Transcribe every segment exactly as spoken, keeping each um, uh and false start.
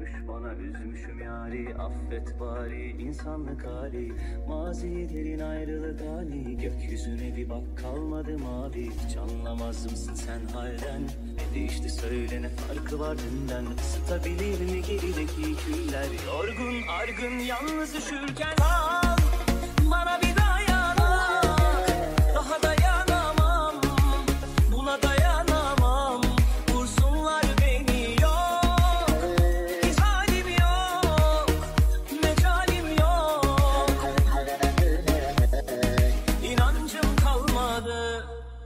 düşmüş bana, üzmüşüm yari. Affet bari insanlık hali, mazilerin ayrılık hali. Gökyüzüne bir bak kalmadı mavi. Hiç anlamaz mısın sen halden? Ne değişti söyle, ne farkı var dünden? Isıtabilir mi gerideki küller? Yorgun argın yalnız üşürken al bana bir dayanak. Daha dayanamam, buna dayanamam. Vursunlar beni, yok hiç halim yok, mecalim yok. İnancım kalmadı.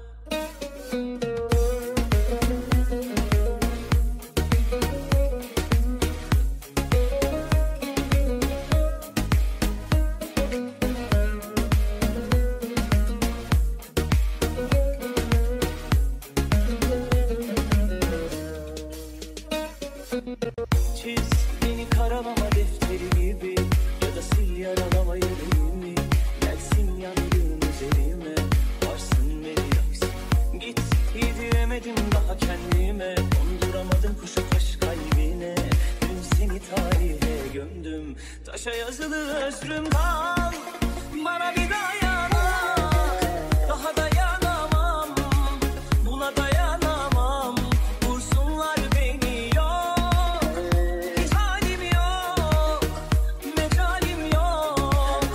Çiz beni karalama defteri gibi, ya da sil yaralama yüreğimi. Gelsin yandığın üzerime, varsın beni yaksın. Git yediremedim daha kendime, konduramadım kuşu taş kalbine. Dün seni tarihe gömdüm, taşa yazılı özrüm kal. Bana bir dayanak, daha dayanamam, buna dayanamam. Vursunlar beni, yok hiç halim yok, mecalim yok.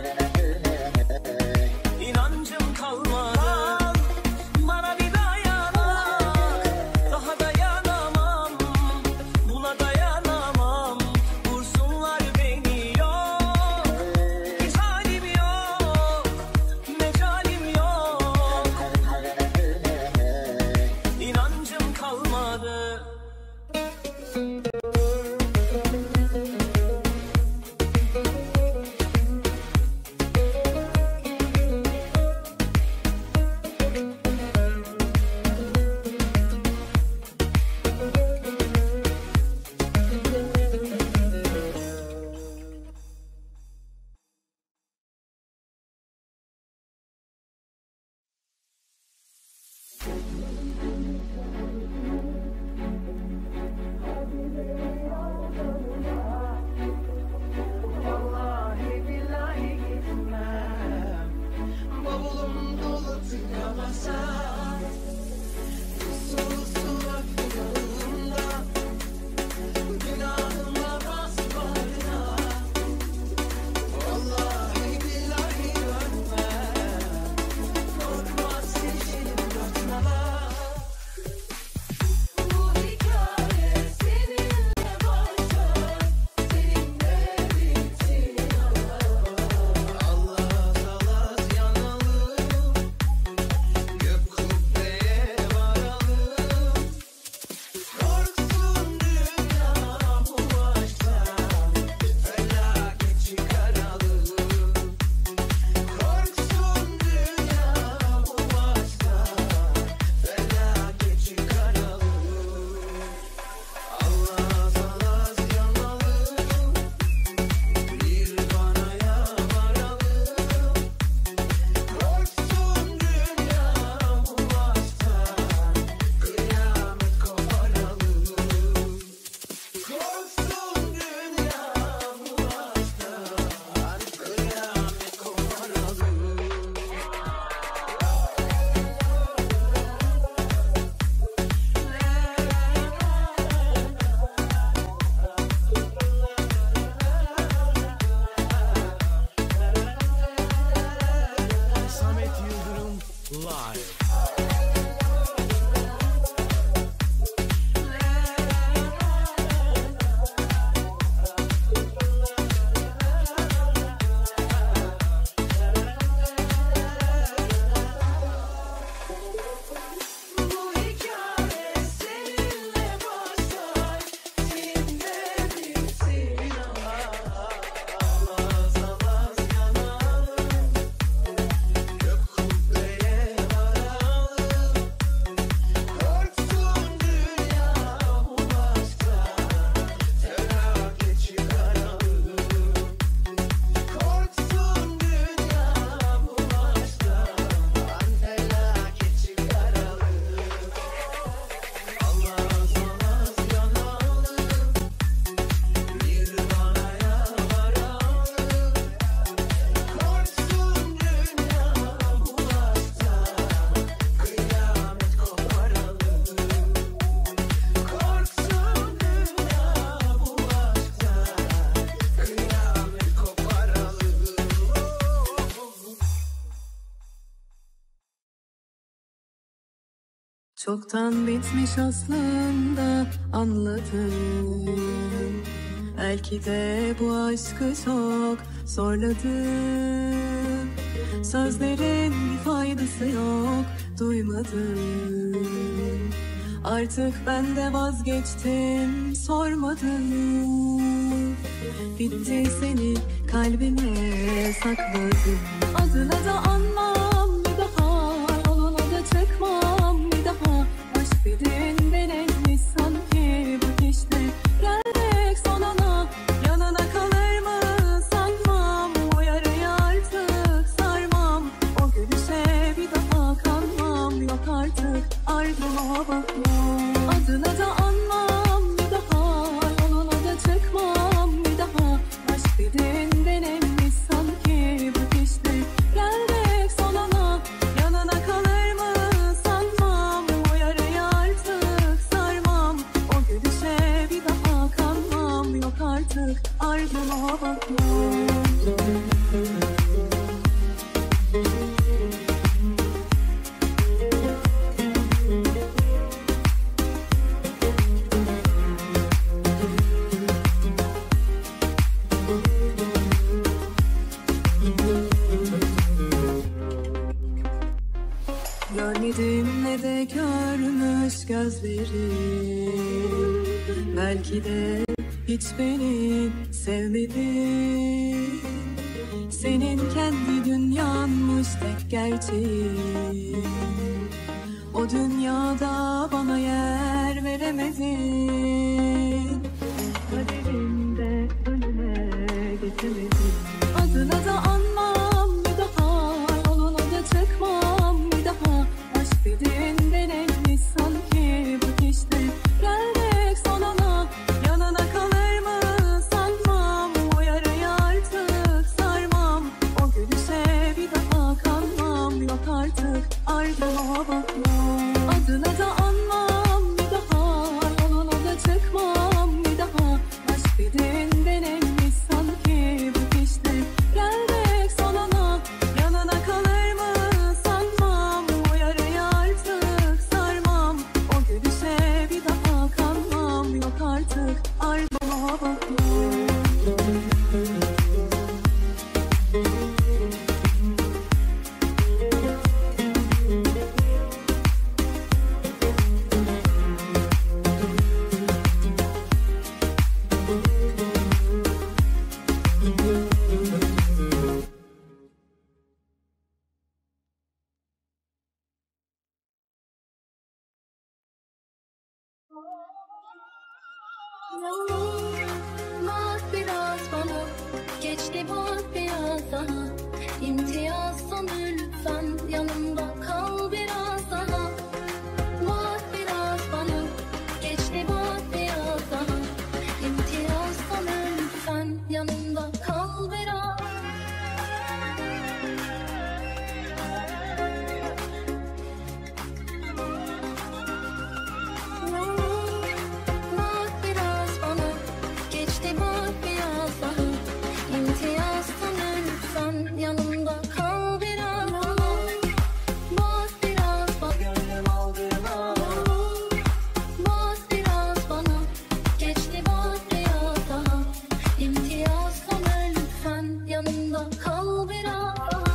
İnancım kalmadı. Bana bir dayanak, daha dayanamam, buna dayanamam. Vursunlar beni, yok Çoktan bitmiş aslında, anladım. Belki de bu aşkı çok zorladım. Sözlerin bir faydası yok, duymadım. Artık ben de vazgeçtim, sormadım. Bitti seni kalbime sakladım. Adına da anmam bir daha, yoluna da çıkmam bir daha. Aşk dedin denenmiş sanki bu işte. Geldik sonuna, yanına kalır mı sanmam. O yarayı artık sarmam, o gülüşe bir daha kanmam. Yok artık ardına bakmam. Adına da anmam bir daha, yoluna da çıkmam bir daha. Aşk dedin denenmiş sanki bu işte. Geldik sonuna, yanına kalır mı sanmam. O yarayı artık sarmam, o gülüşe bir daha kanmam. Yok artık ardına bakmam. Görmedim ne de görmüş gözlerim. Belki de hiç beni sevmedin. Senin kendi dünyanmış tek gerçeğin. O dünyada bana yer veremedin. Kaderinde önüne geçemedin. Adına da anmam bir daha, yoluna da çıkmam bir daha. Aşk dedin denenmiş sanki bu işte. Geldik sonuna, yanına kalır mı sanmam. O yarayı artık sarmam, o gülüşe bir daha kanmam. Yok artık ardına bakmam. Adına da anmam bir daha, yoluna da çıkmam bir daha. Aşk dedin denenmiş sanki bu işte. Geldik sonuna, yanına kalır mı sanmam. O yarayı artık sarmam, o gülüşe bir daha kanmam. Yok artık ardına bakmam. Bak biraz bana, geçti bak biraz daha. İmtiyaz sana lütfen, yanımda kal biraz daha. Bak biraz bana, geçti bak biraz daha. İmtiyaz sana lütfen, yanımda kal biraz. Bak biraz bana, geçti bak biraz daha. İmtiyaz sana lütfen, yanımda kal biraz. Bak biraz bana, gönlüm aldırma. Bak biraz bana, geçti bak biraz daha. İmtiyaz sana lütfen, yanımda kal biraz.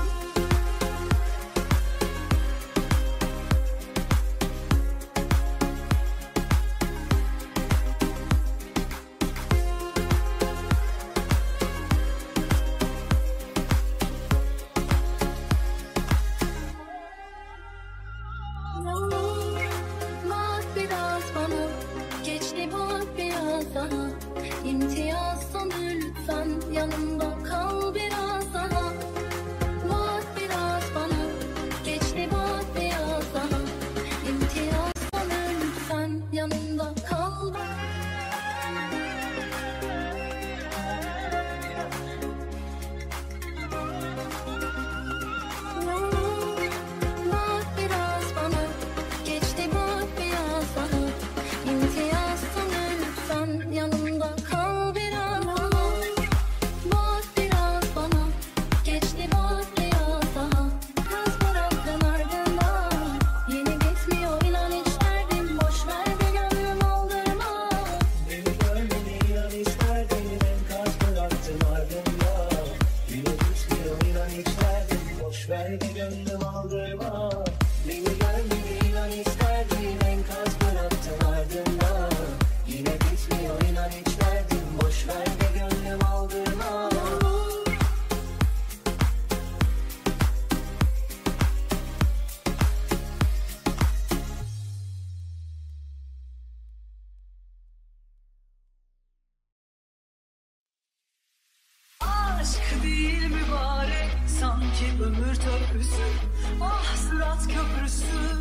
Bak biraz bana, geçti bak biraz daha. İmtiyaz sana lütfen, yanımda kal biraz daha. Bak biraz bana, geçti bak biraz daha. İmtiyaz sana lütfen, yanımda kal. Bak biraz bana, geçti bak biraz daha. İmtiyaz sana lütfen, yanımda kal biraz. Bak sanki ömür törpüsü. Ah Sırat Köprüsü.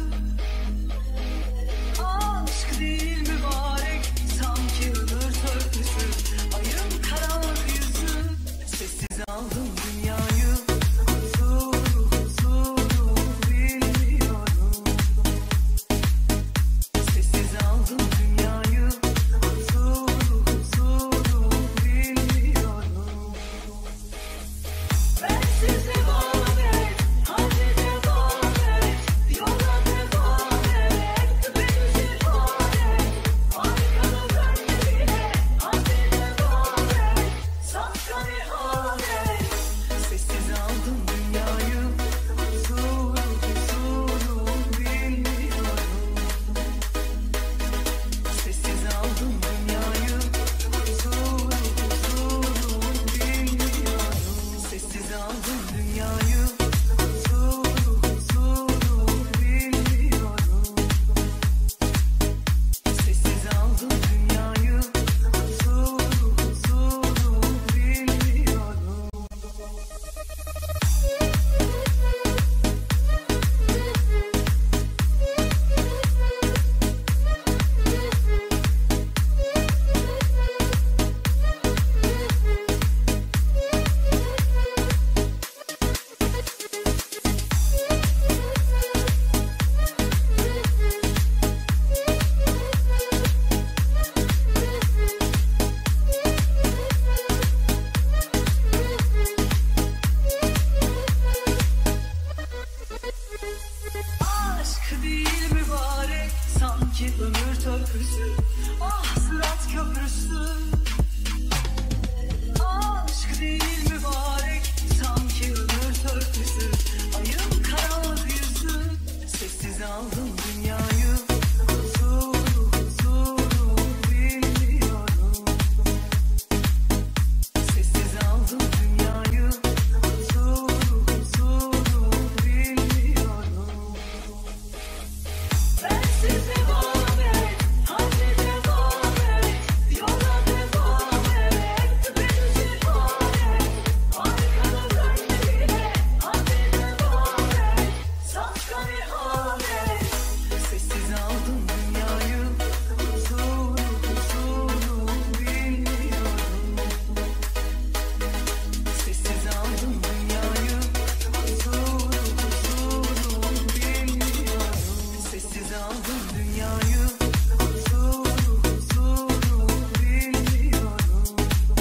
Aşk değil mübarek sanki ömür törpüsü. Ayın karanlık yüzü. Sessiz aldım dünyayı. Huzuru huzuru bilmiyorum. Sessiz aldım dünyayı. Huzuru huzuru bilmiyorum. Ben siz devam et, hadi devam et, yola devam et, beni şifat et, arkana dönme bile, hadi devam et, safkan ihanet. Sessiz aldım dünyayı, huzuru huzuru bilmiyorum. Sessiz aldım dünyayı, huzuru huzuru bilmiyorum. Sessiz aldım dünyayı, huzuru huzuru bilmiyorum. Sessiz aldım dünyayı, huzuru huzuru bilmiyorum. Aşk değil mübarek sanki ömür törpüsü. Ah Sırat Köprüsü. Aşk değil mübarek sanki ömür törpüsü. Ayın karanlık yüzü. Sessiz aldım dünyayı. Huzuru huzuru bilmiyorum. Sessiz aldım dünyayı. Huzuru huzuru bilmiyorum. Ben siz devam et, hadi devam et, yola devam et, beni şifat et, arkana dönme bile, hadi devam et, safkan ihanet. Sessiz aldım dünyayı, huzuru huzuru bilmiyorum. Sessiz aldım dünyayı, huzuru huzuru bilmiyorum. Sessiz aldım dünyayı, huzuru huzuru bilmiyorum.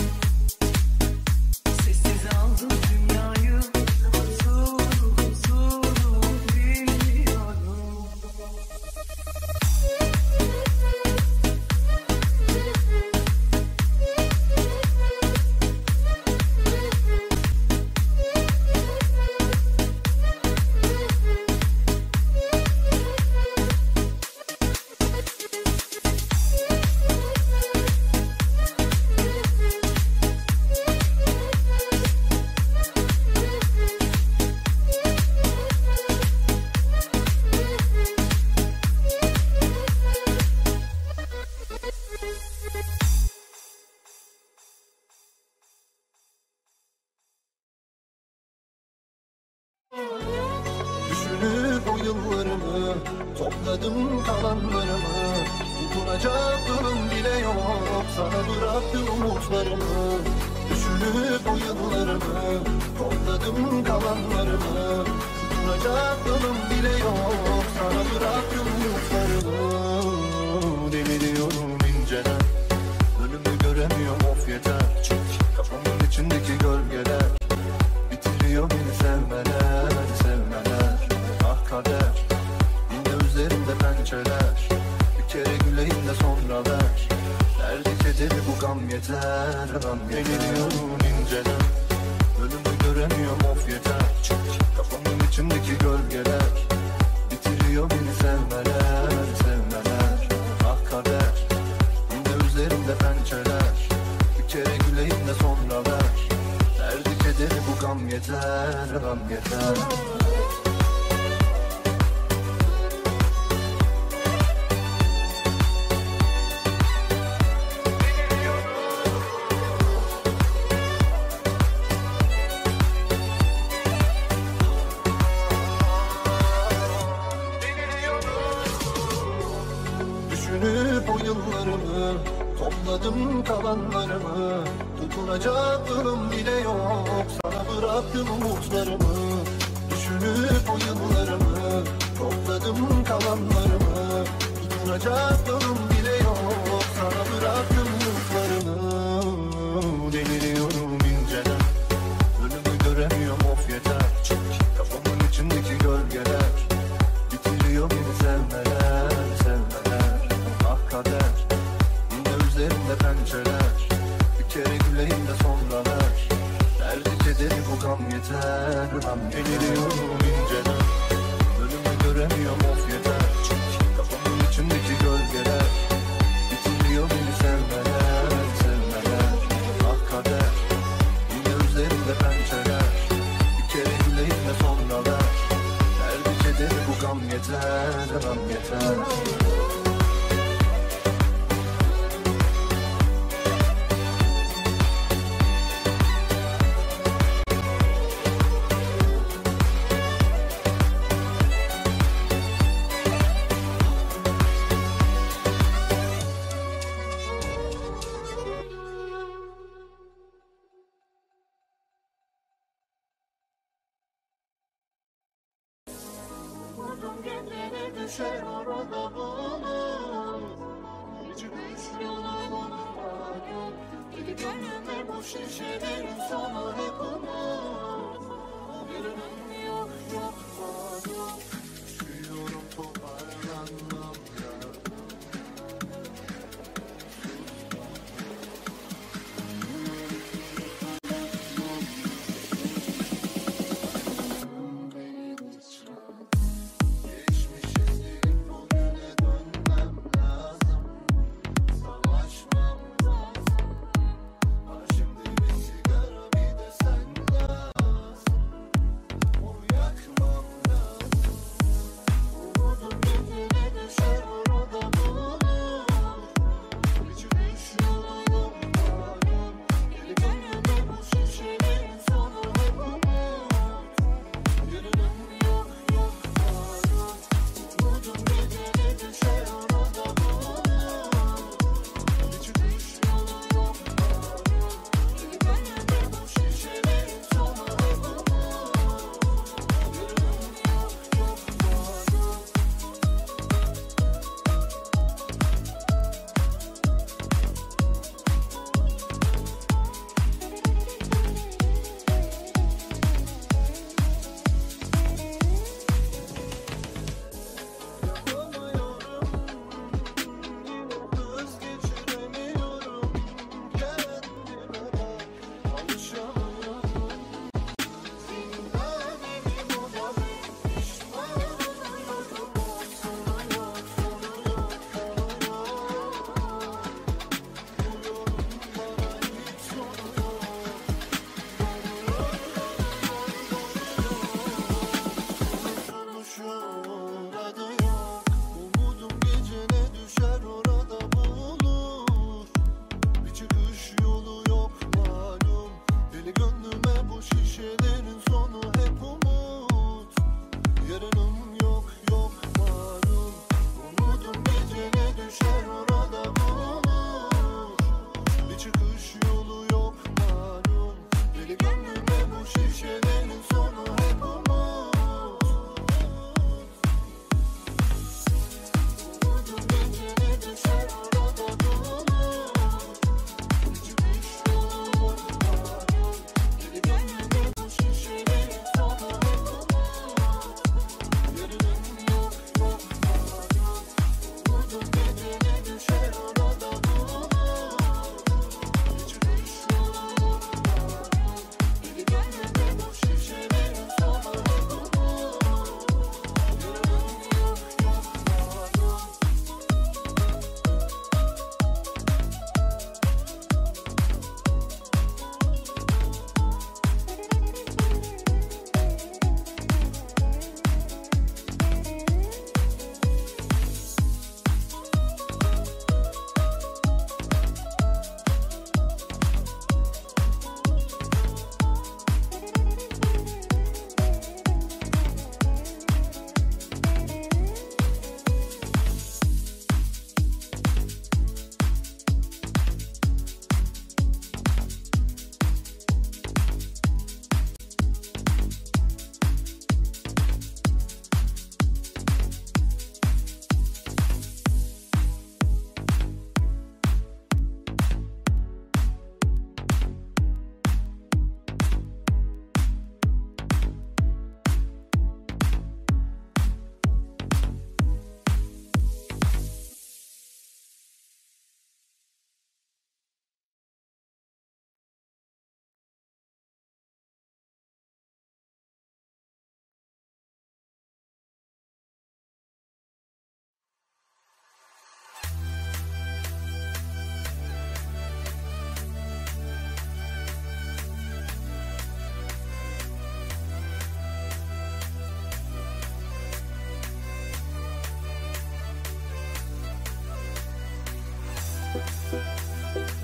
Sessiz aldım dünyayı, huzuru huzuru bilmiyorum. Düşünüp o yıllarımı, topladım kalanlarımı. Tutunacak dalım bile yok, sana bıraktım umutlarımı. Düşünüp o yıllarımı, topladım kalanlarımı. Tutunacak dalım bile yok, sana bıraktım umutlarımı. Deliriyorum inceden, önümü göremiyorum of yeter. Kafamın içindeki gölgeler bitiriyor beni sevmeler, sevmeler. Ah kader, yine üzerinde pençeler. Bir kere güleyim de sonra ver. Derdi kederi bu gam yeter, gam yeter. Deliriyorum inceden, önümü göremiyorum of yeter. Kafamın içindeki gölgeler bitiriyor beni sevmeler, sevmeler. Ah kader, yine üzerinde pençeler. Bir kere güleyim de sonra ver. Derdi kederi bu gam yeter, gam yeter. Topladım kalanlarımı, tutunacak dalım bile yok. Sana bıraktım umutlarımı, düşünüp o yıllarımı. Topladım kalanlarımı, tutunacak dalım bile yok. Sana bıraktım umutlarımı. Deliriyorum inceden, önümü göremiyorum of yeter. Kafamın içindeki gölgeler bitiriyor beni sevmeler, sevmeler. Ah kader, yine üzerimde pençeler. Bir kere güleyim de sonra ver. Derdi kederi bu gam yeter. Ben deliriyorum inceden, önümü göremiyorum of yeter. Kafamın içindeki gölgeler bitiriyor beni sevmeler, sevmeler. Ah kader, yine üzerimde pençeler. Bir kere güleyim de sonra ver. Derdi kederi bu gam yeter, gam yeter. Düşer orada bulur. Hiçbir yolum olmadı. Gidip önüme boş şişelerin sonu hep umut. Yarınım yok yok var yok. Düşüyorum toparlanmam lazım.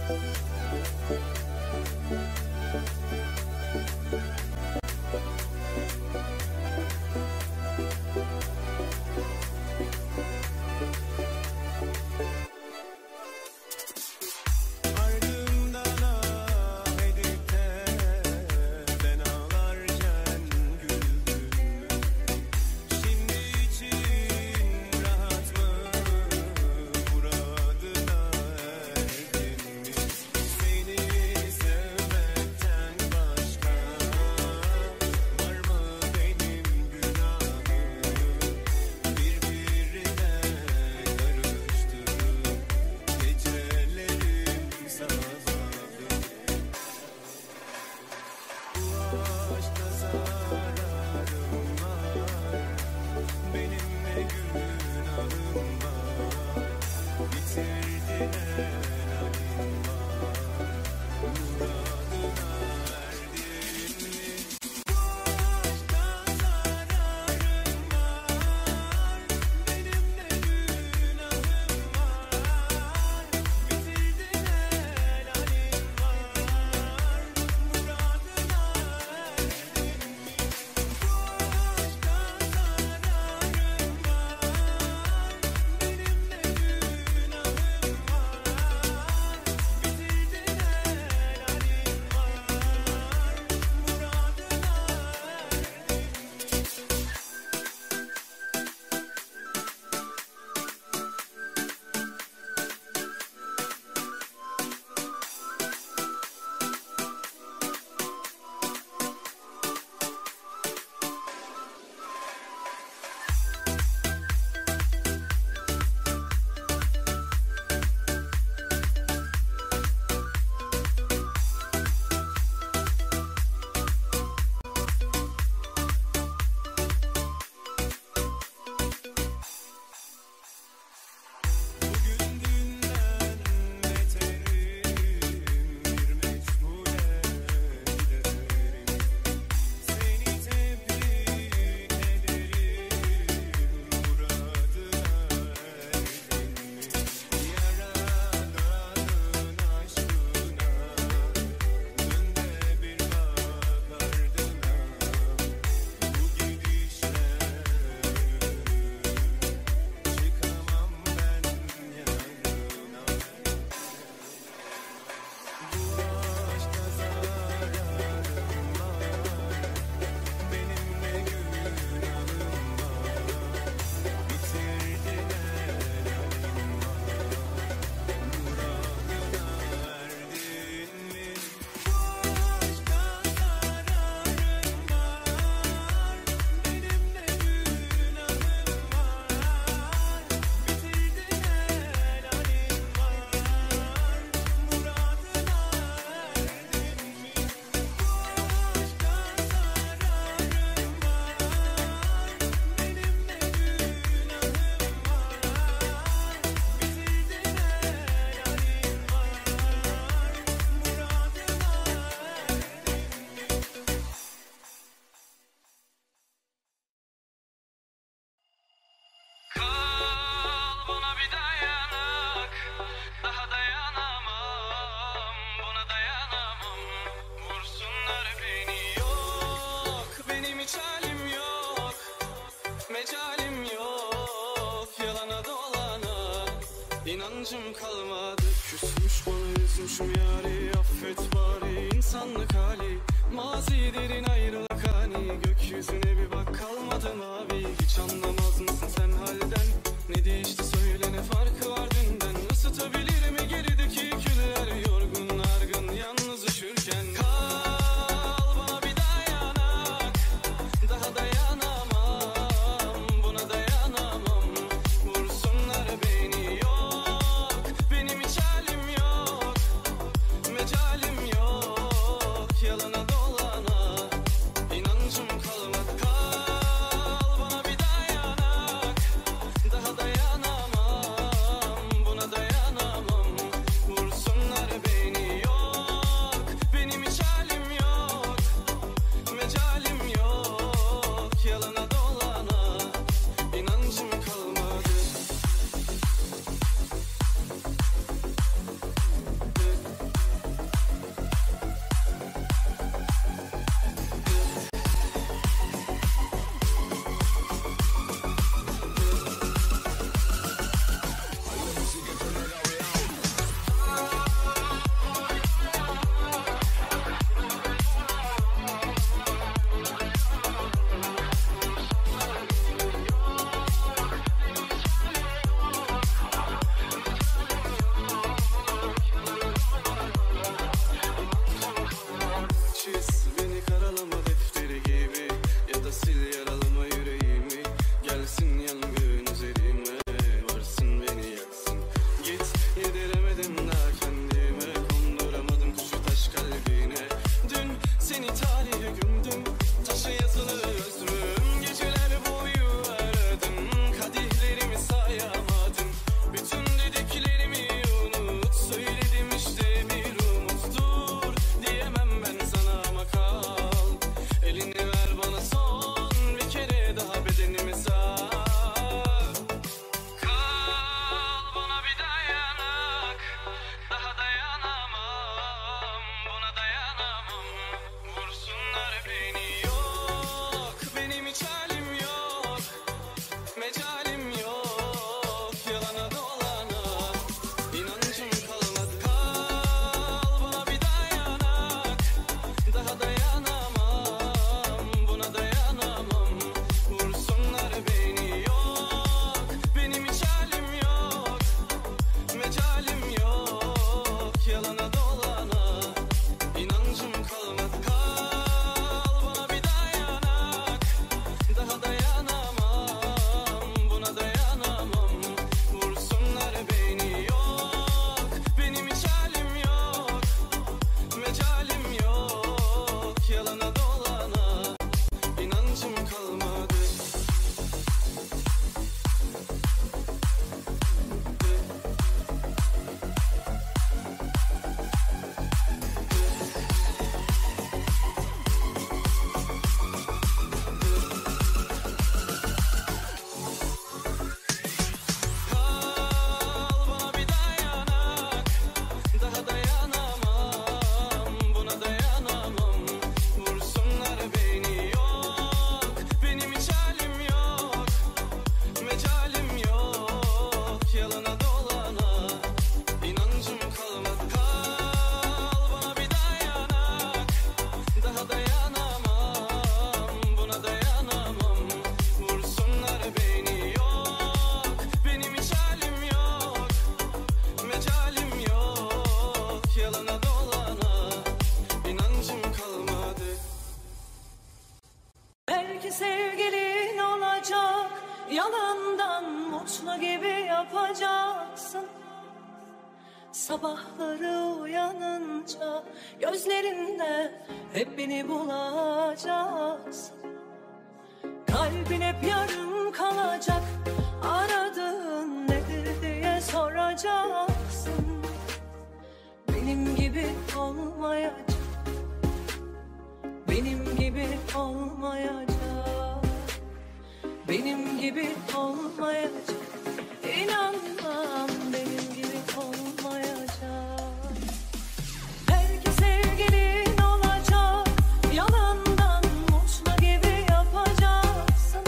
inancım kalmadı. Küsmüş bana üzmüşüm yâri, affet bari insanlık hali. Mazi derin ayrılık hani, gökyüzüne bir bak kalmadı mavi. Hiç anlamaz mısın sen halden, ne değişti söyle, ne farkı var dünden. Isıtabilir mi gerideki küller, yorgun argın yalnız üşürken. Kal bana bir dayanak, daha dayanamam, buna dayanamam. Vursunlar beni, yok benim hiç halim yok, mecalim yok, yalana dolana inancım kalmadı. Kal bana bir dayanak, Sabahları uyanınca gözlerinde hep beni bulacaksın. Kalbin hep yarım kalacak, aradığın nedir diye soracaksın. Benim gibi olmayacak, benim gibi olmayacak, benim gibi olmayacak. İnanmam benim gibi olmayacak. Belki sevgilin olacak, yalandan mutlu gibi yapacaksın.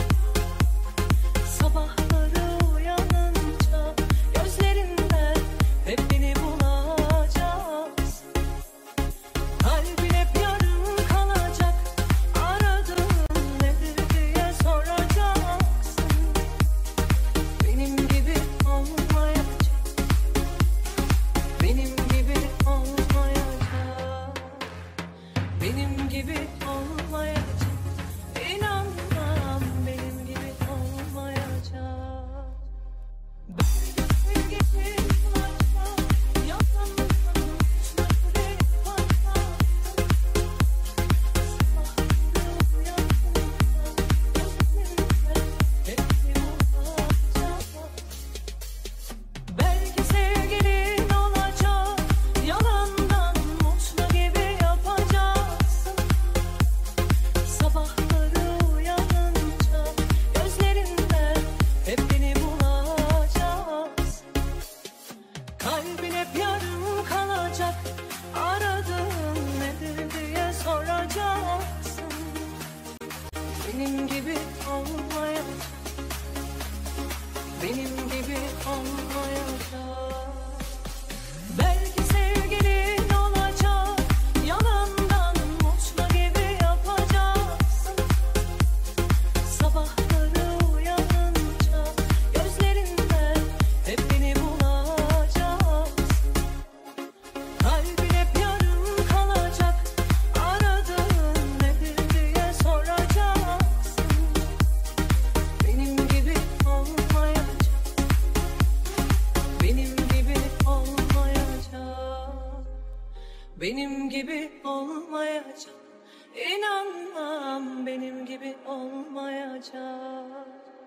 Sabahları uyanınca gözlerinde hep beni bulacaksın. Kalbin hep yarım kalacak, aradığın nedir diye soracaksın. Benim gibi olmayacak, benim gibi olmayacak, benim gibi olmayacak. İnanmam benim gibi olmayacak. Belki sevgilin olacak, yalandan mutlu gibi yapacaksın. Sabahları uyanınca gözlerinde hep beni bulacaksın. Belki sevgilin olacak, yalandan mutlu gibi yapacaksın. Sabahları uyanınca gözlerinde hep beni bulacaksın. Kalbin hep yarım kalacak, aradığın nedir diye soracaksın. Benim gibi olmayacak, benim gibi olmayacak. Belki sevgilin olacak, yalandan mutlu gibi yapacaksın. Sabahları uyanınca gözlerinde hep beni bulacaksın. Kalbin hep yarım kalacak, aradığın nedir diye soracaksın. Benim gibi olmayacak, benim gibi olmayacak, benim gibi olmayacak. İnanmam benim gibi olmayacak.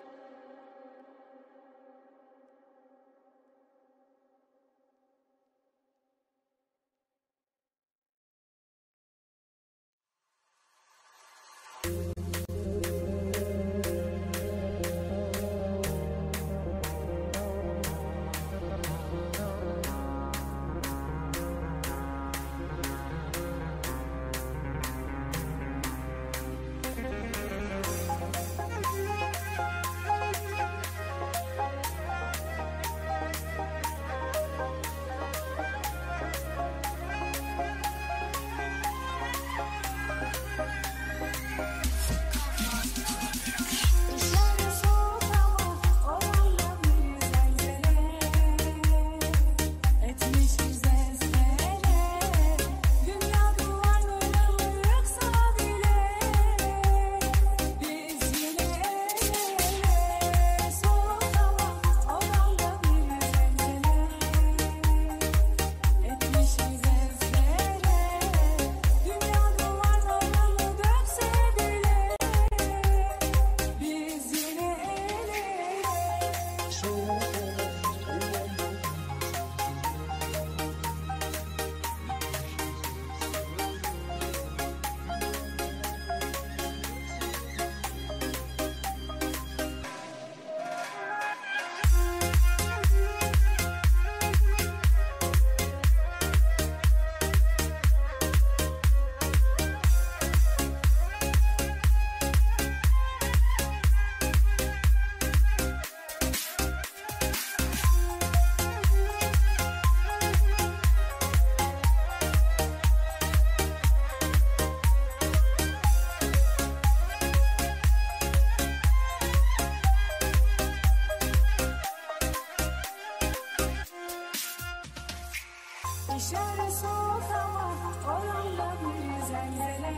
Dışarı soğuk ama oranda bir zelzele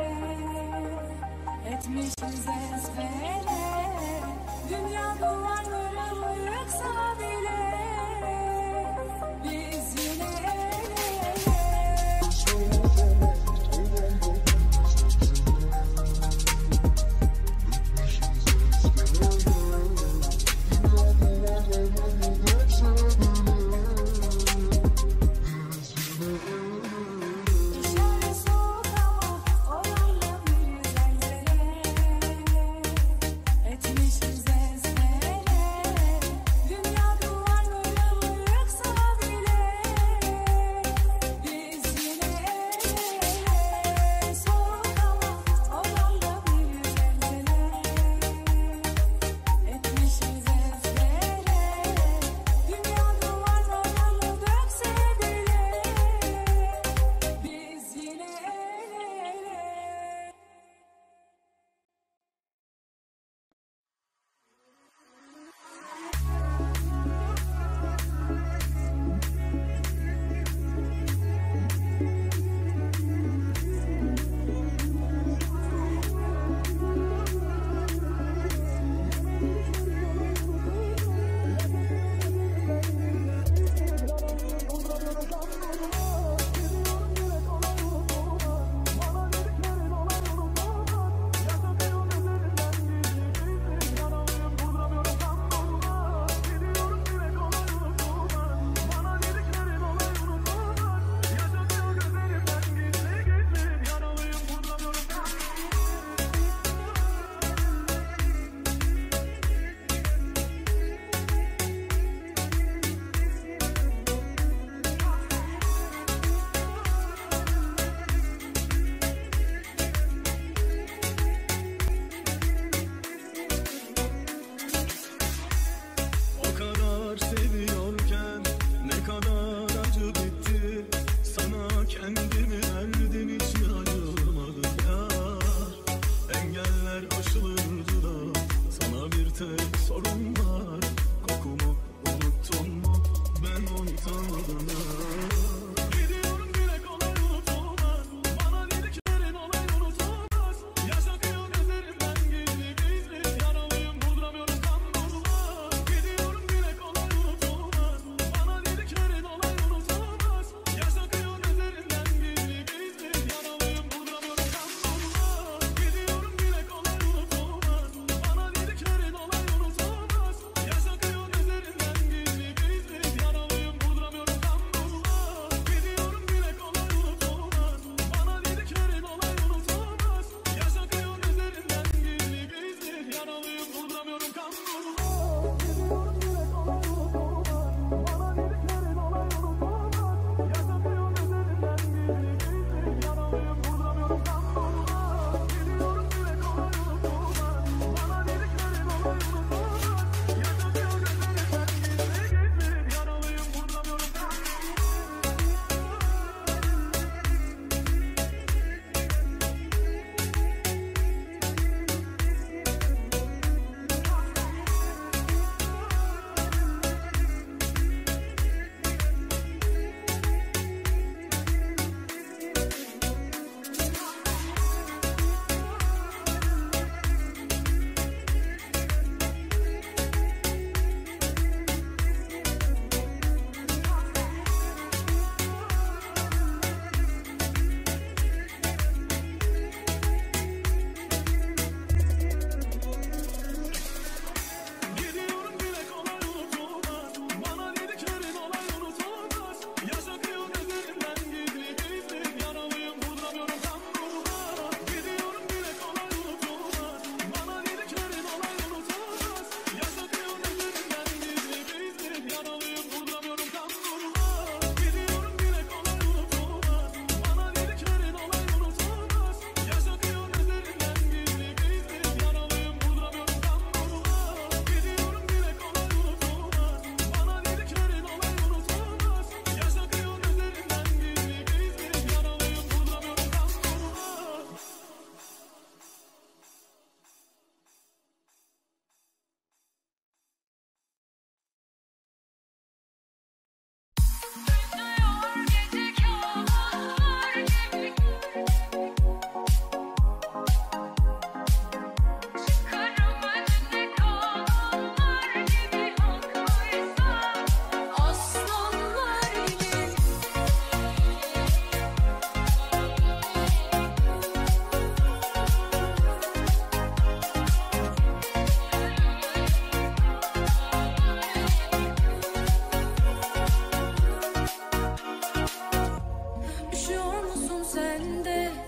etmişiz ezbere. Dünya duvarları yıksa bile biz yine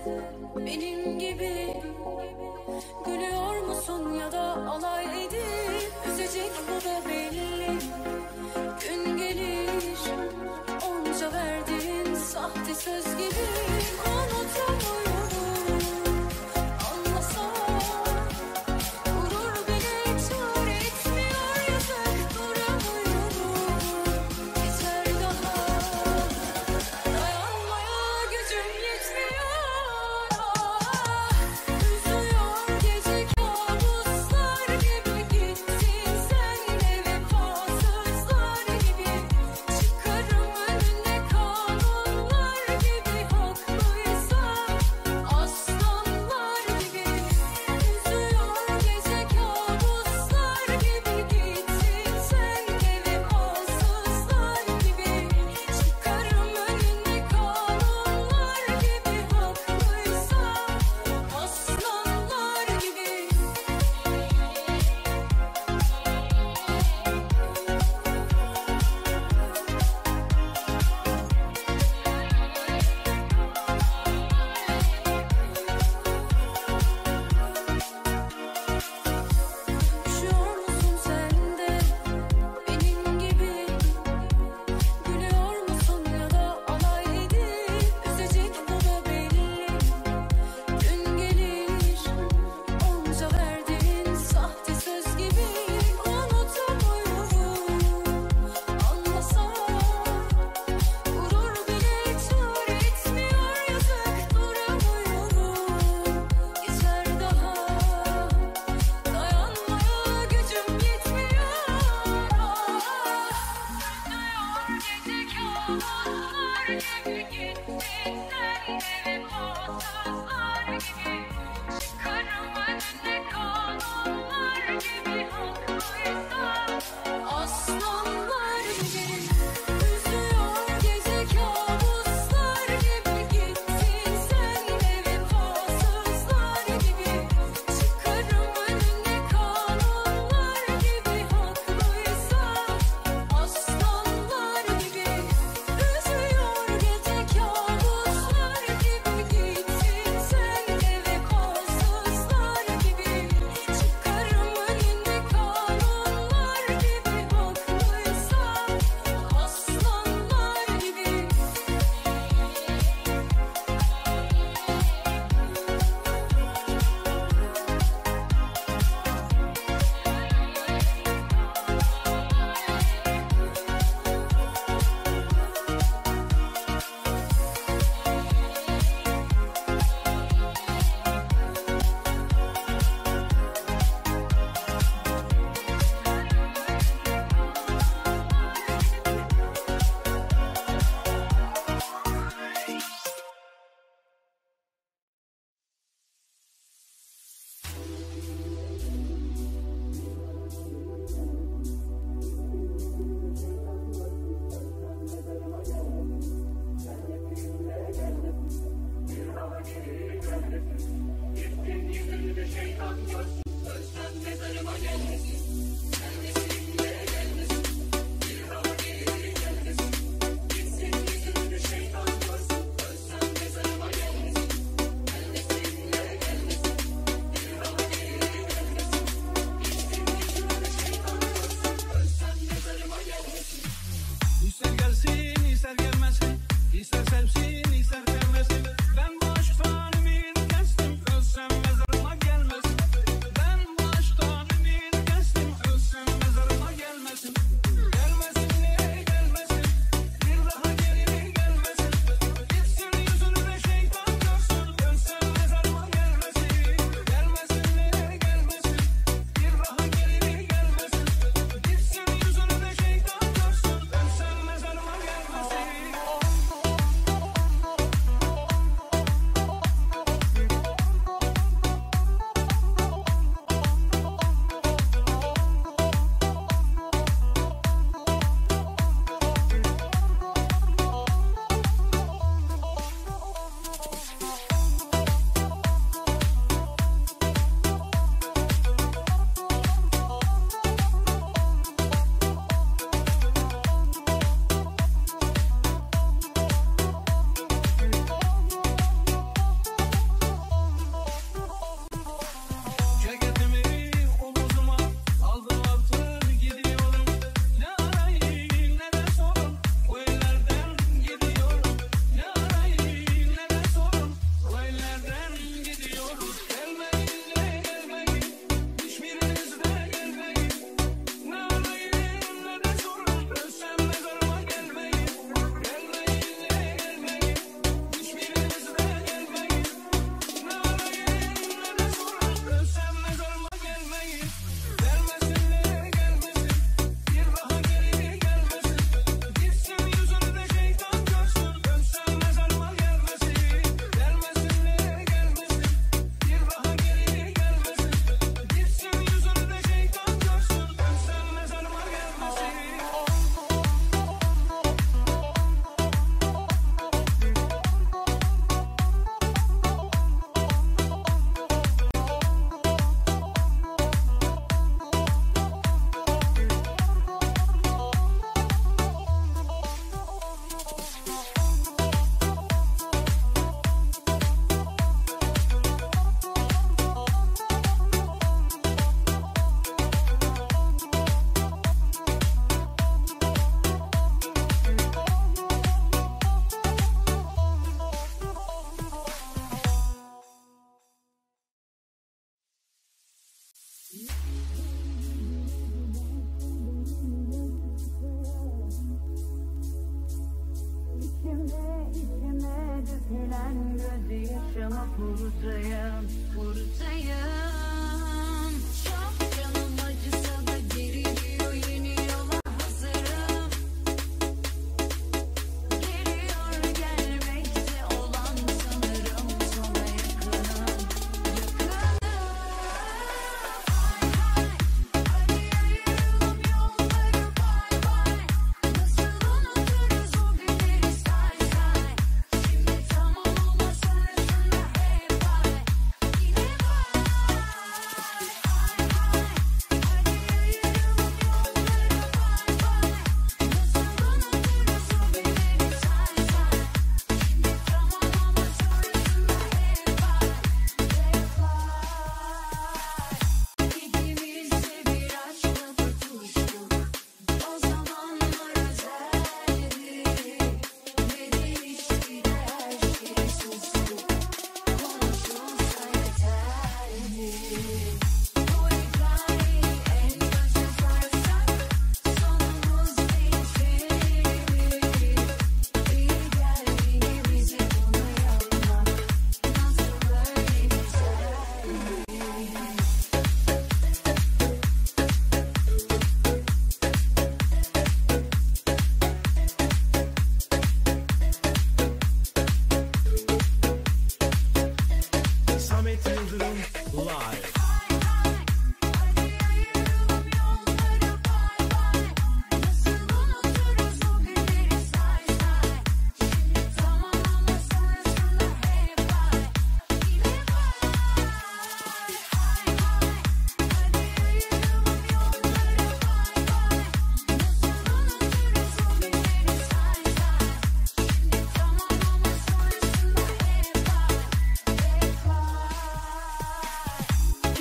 benim gibi. Gülüyor musun ya da alay edip üzecek, bu da belli. Gün gelir onca verdiğin sahte söz gibi unutamıyorum. Anlasam gurur bile çare etmiyor, yazık duramıyorum. Yeter daha dayanmaya gücüm yetmiyor. Üzüyor gece kabuslar gibi gittin sen de ve ama buradayım, buradayım. Çok canım acısa da geriliyor, yeni yola hazırım. Geliyor gelmekte olan sanırım, sona yakınım, yakınım. Hadi ayıralım yolları, bay bay. Nasıl unuturuz o günleri, say say. Şimdi tamam ama sonrasında hep bay. Yine bay. Hadi ayıralım yolları, bay bay. Nasıl unuturuz o günleri, say say. Şimdi tamam ama sonrasında hep bay, hep bay. İkimiz de bir aşkla tutuştuk. O zamanlar özeldi. Ne değişti de her şey sustuk. Konuşulsa yeterdi. Bu hikayeyi en başa sarsak sonumuz değişirdi. İyi geldi bize bunu yapmak. Nasıl böyle güzeldi. Samet Yıldırım Live. Hadi ayıralım yolları, bay bay. Nasıl unuturuz o günleri, say say. Şimdi tamam ama sonrasında hep bay. Yine bay. Hadi ayıralım yolları, bay bay. Nasıl unuturuz o günleri, say say. Şimdi tamam ama sonrasında hep bay, hep bay.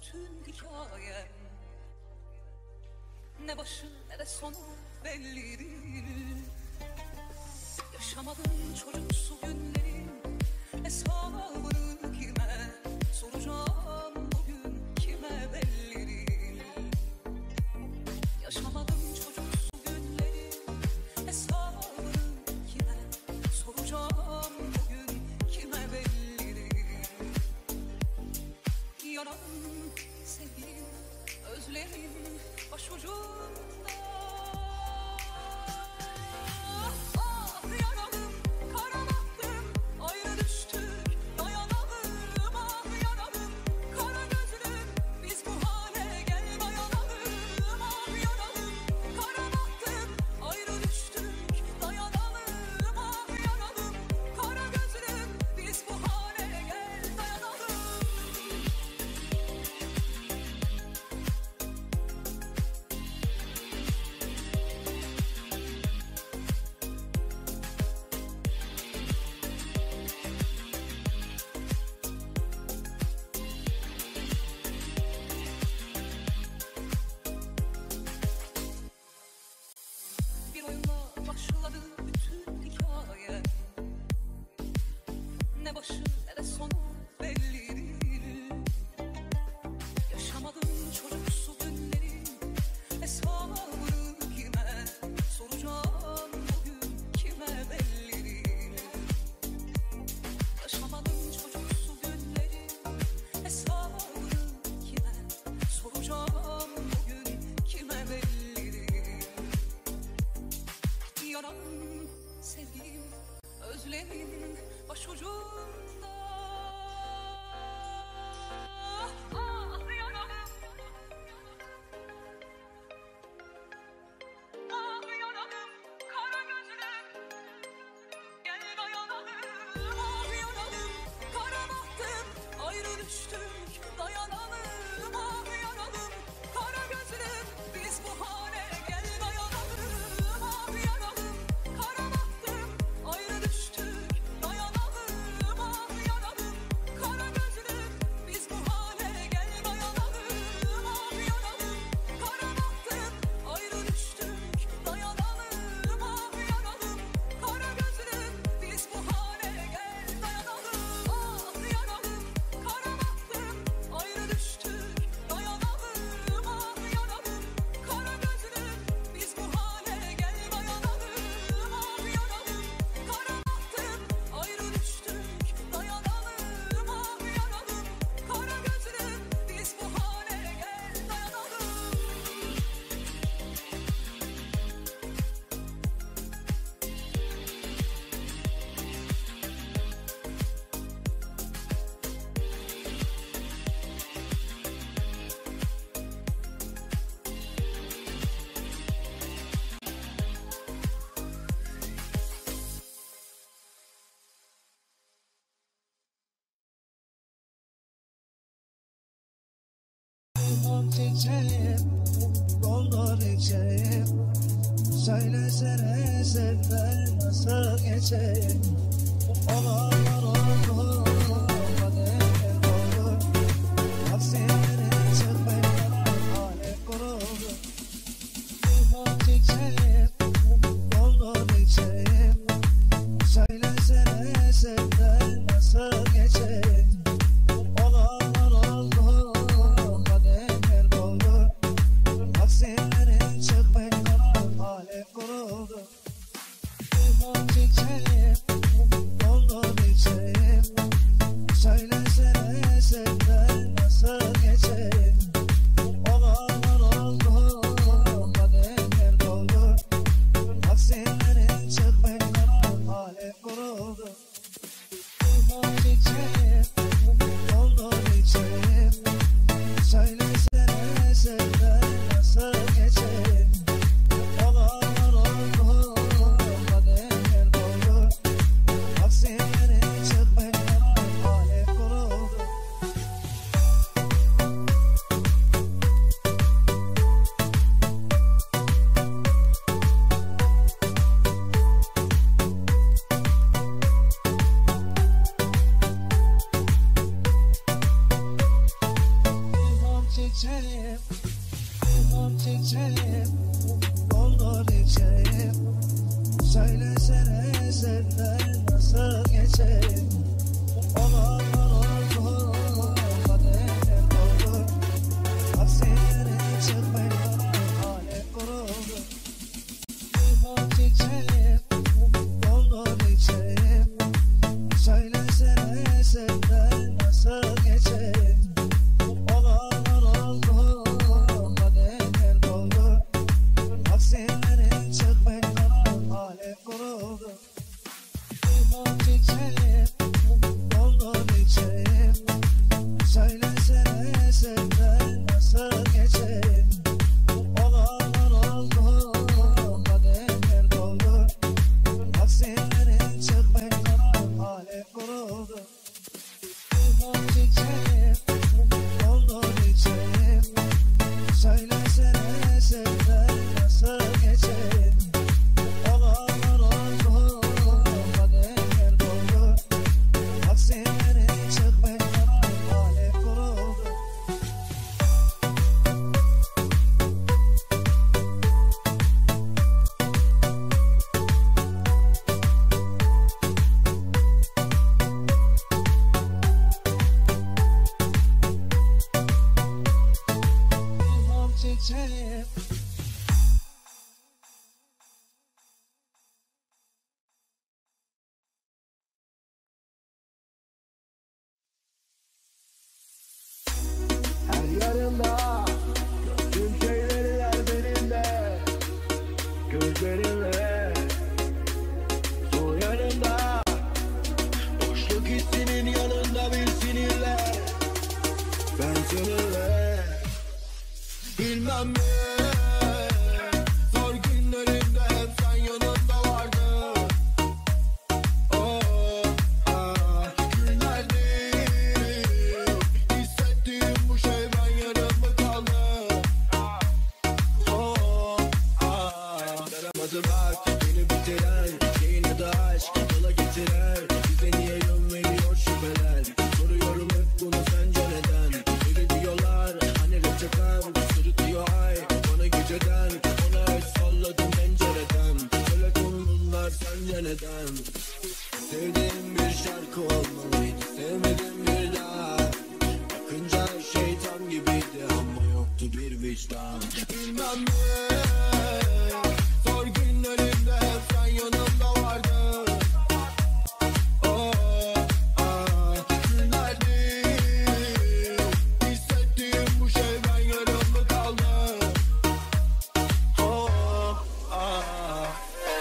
bütün hikayem. Ne başı ne de sonu belli değil. Yaşamadım çocuksu günlerin hesabını kime soracağım bugün, kime belli değil. Yaşamadım çocuksu günlerin hesabını kime soracağım bugün, kime belli değil. Yanarım sevgilim, özlerim başucumda. Ah yanarım, kara baktım, ayrı düştük, dayanalım. Ah yanarım, kara gözlüm, biz bu hale gel dayanalım. Ah yanarım, kara baktım, ayrı düştük, dayanalım. Ah yanarım, kara gözlüm, biz bu hale gel dayanalım. Bir oyunla başladı bütün hikaye. Ne başı ne de sonu belli değil. Yaşamadım çocuksu günlerin hesabını kime soracağım bugün, kime belli değil. Yaşamadım çocuksu günlerin hesabını kime soracağım bugün, kime belli değil. Yanarım sevgilim, özlerim başucumda. Ah yanarım, ah yanarım, kara gözlüm, gel dayanalım. Ah yanarım, kara baktım, ayrı düştük, dayanalım. Ah yanarım, kara gözlüm, biz bu hale gel dayanalım. Ah yanarım, kara baktım, ayrı düştük, dayanalım. Ah yanarım, kara gözlüm, biz bu hale gel dayanalım. Ah yanarım, kara baktım, ayrı düştük, dayanalım. Ah yanarım, kara gözlüm, biz bu hale gel dayanalım. Ah yanarım, kara baktım, ayrı düştük, dayanalım. Ah yanarım, kara gözlüm, biz bu hale gel dayanalım. Ah yanarım, kara baktım, ayrı düştük, dayanalım. Ah yanarım, kara gözlüm, biz bu hale gel içeyim, doldur içeyim. Söylesene sevden nasıl geçeyim. Olanlar oldu, kader oldu. Aksilerin çıkmayan hale kuruldu. Limon içeyim, doldur içeyim. Söylesene sevden nasıl geçeyim. Olanlar oldu, kader oldu. Aksilerin çıkmayan hale kuruldu. Limon içeyim, doldur içeyim. çiçeğim, limon çiçeğim, doldur içeyim. Söylesene senden nasıl geçeyim. Olanlar oldu, kader oldu. Hasretlerin çıkmıyor, hale kuruldu. Limon çiçeğim, doldur içeyim. Söylesene senden nasıl geçeyim. Olanlar oldu, kader oldu. Hasretlerin çıkmıyor, hale kuruldu. Limon çiçeğim, doldur içeyim. Söylesene senden nasıl geçeyim. Olanlar oldu, kader oldu. Hasretlerin çıkmıyor, hale kuruldu. Limon çiçeğim, doldur içeyim. Söylesene senden nasıl geçeyim. Olanlar oldu, kader oldu. Hasretlerin çıkmıyor, hale kuruldu. Limon çiçeğim. Her yarında tüm şeyler benim de gözlerinle son yanında boşluk hissinin yanında bir sinirle ben seninle bilmem ne zor günlerimde hep sen yanımda vardın. Oh, ah, günler değil hissettiğim bu şey ben yarım kaldı. Oh, ah, daramadı bak beni bitiren şeyin adı aşk yola getiren bize niye yön veriyor şüpheler. Soruyorum hep bunu sence neden? Öyle diyorlar hani reçeten sırıtıyor ay bana geceden. Ona el salladım pencereden. Söyle konumlar sence neden? Sevdiğim bir şarkı olmalıydı, sevmedim bir daha. Bakınca şeytan gibiydi ama yoktu bir vicdan. Bilmem ne zor günlerimde hep sen yanımda vardın. Oh, ah, günler değil hissettiğim bu şey ben yarım kaldı. Oh, ah.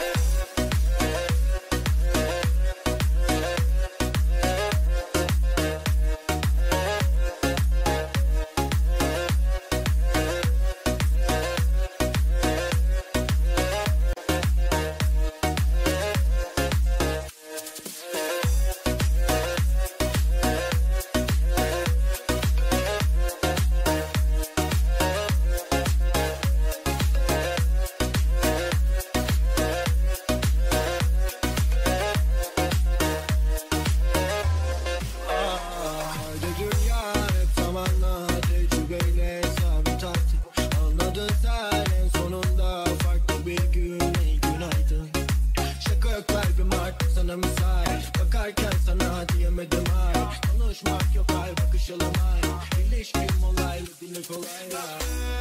Hadi dünya hep zamanla tecrübeyle sabit artık. Anladın sen en sonunda farklı bir gün ey günaydın. Şaka yok kalbim artık sana misal. Bakarken sana diyemedim ay. Konuşmak yok ay bakışalım ay. İlişkim olaylı dile kolaylar.